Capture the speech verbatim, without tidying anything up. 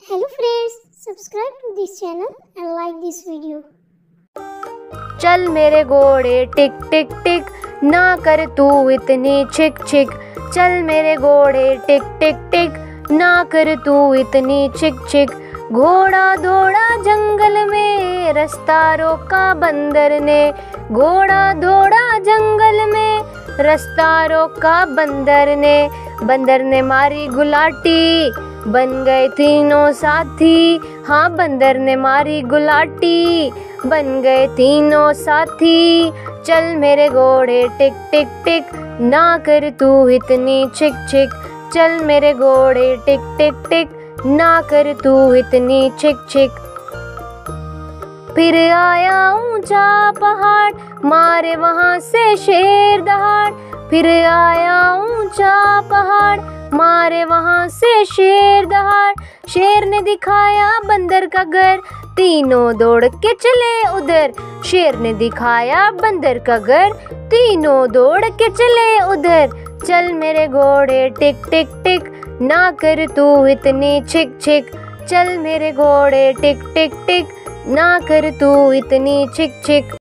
Hello friends, subscribe to this channel and like this video. चल मेरे घोड़े टिक टिक टिक, ना कर तू इतनी छिक छिक। चल मेरे घोड़े टिक टिक टिक, ना कर तू इतनी छिक छिक। घोड़ा दौड़ा जंगल में, रास्ता रोका बंदर ने। घोड़ा दौड़ा जंगल में, रास्ता रोका बंदर ने। बंदर ने मारी गुलाटी, बन गए तीनों साथी। हाँ, बंदर ने मारी गुलाटी, बन गए तीनों साथी। चल मेरे घोड़े टिक टिक टिक, ना कर तू इतनी छिक छिक। चल मेरे घोड़े टिक टिक टिक, ना कर तू इतनी छिक छिक। फिर आया ऊंचा पहाड़, मारे वहां से शेर दहाड़। फिर आया ऊंचा पहाड़, मारे वहां से शेर दहाड़। शेर ने दिखाया बंदर का घर, तीनों दौड़ के चले उधर। शेर ने दिखाया बंदर का घर, तीनों दौड़ के चले उधर। चल मेरे घोड़े टिक टिक टिक, ना कर तू इतनी छिक छिक। चल मेरे घोड़े टिक टिक टिक, ना कर तू इतनी छिक छिक।